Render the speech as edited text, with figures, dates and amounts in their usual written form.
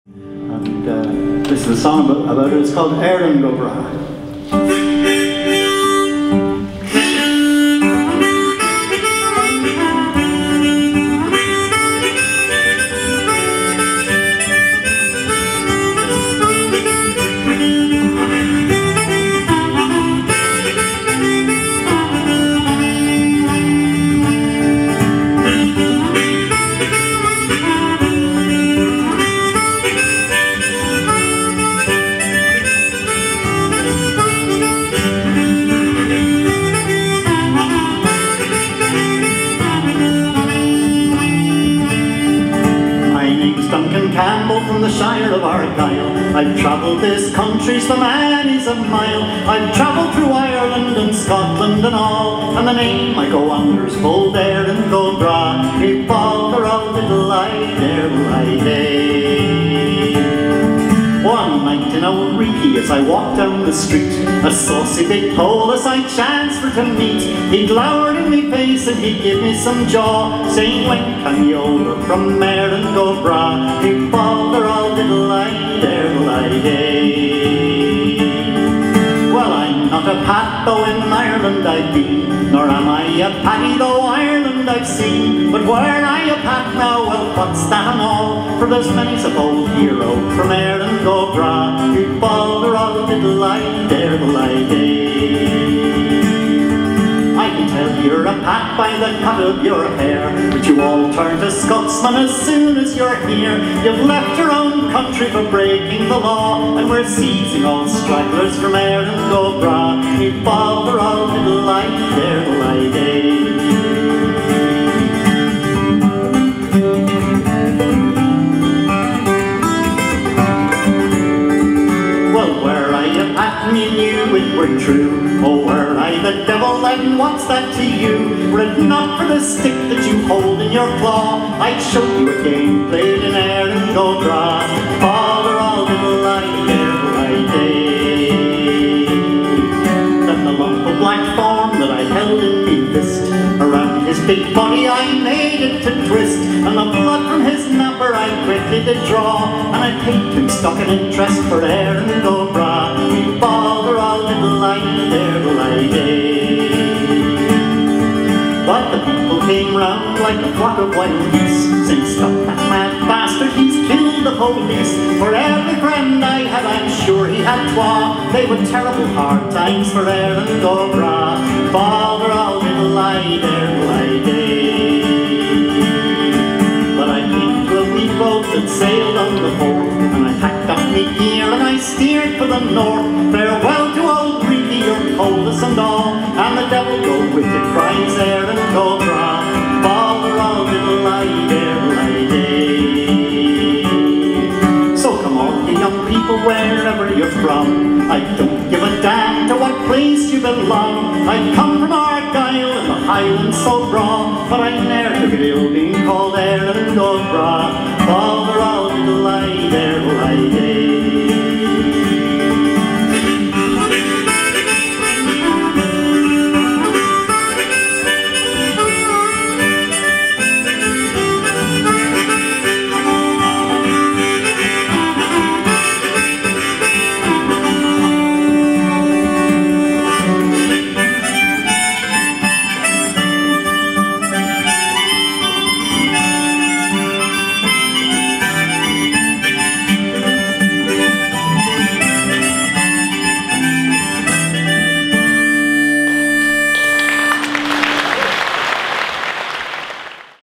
And this is a song about it. It's called Erin Go Bragh. From the Shire of Argyll, I've travelled this country so many's a mile. I've travelled through Ireland and Scotland and all, and the name I go under's bold Erin Go Bragh. Me father a little I day. One night in old Reekie, as I walked down the street, a saucy big polis I chanced for to meet. He glowered in me face and he give me some jaw, saying, when can you over from Erin Go Bragh? Me father a little I day. Well, I'm not a pat, though in Ireland I've been, nor am I a patty, though Ireland I've seen. But were I a pat now, well, what's that and all? For there's many's a bold hero from Erin Go Bragh, who'd father a little I day. I can tell you're a pat by the cut of your hair, but you all turn to Scotsmen as soon as you're here. You've left your own country for breaking the law, and we're seizing all stragglers from Erin Go Bragh. Me father a little I day. Well, were I a pat and you knew it were true, oh, were I the devil, then what's that to you? Were it not for the stick that you hold in your claw, I'd show you a game played in Erin Go Bragh. Father a little I day. Then the lump of black thorn that I held in me fist, around his big body I made it to twist, and the blood from his napper I quickly did draw, and I paid him stock and interest for Erin Go Bragh. Me father a little I day. But the people came round like a flock of wild geese, saying, stop that mad bastard, he's killed the police. For every friend I had, I'm sure he had twa. They were terrible hard times for Erin Go Bragh. Father a little I day. But I came to a wee boat that sailed on the Forth, and I packed up me gear and I steered for the north. Farewell to old Reekie, your polis and all, and the devil go with you, cries Erin Go Bragh. Father a little I day. So come on, you young people, wherever you're from, I don't give a damn to what place you belong. I come from Argyll in the Highlands so broad, but I ne'er took it ill being called Erin Go Bragh. Father a little